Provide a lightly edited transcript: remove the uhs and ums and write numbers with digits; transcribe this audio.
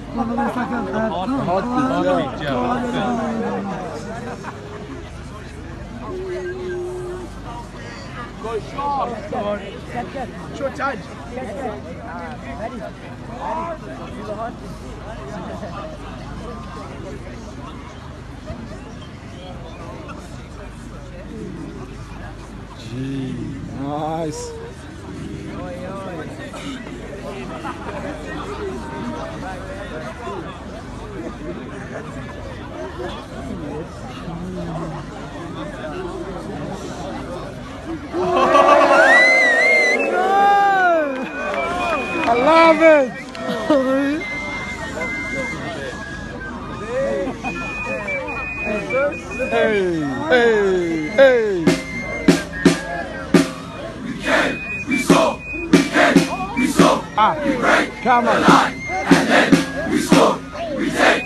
Heartbeat, yeah. Go short. Go on. Short charge. Ready. Gee, nice. I love it! Hey, hey, hey! We came, we saw, we came, we saw, we break come on. the line, and then we score, we take.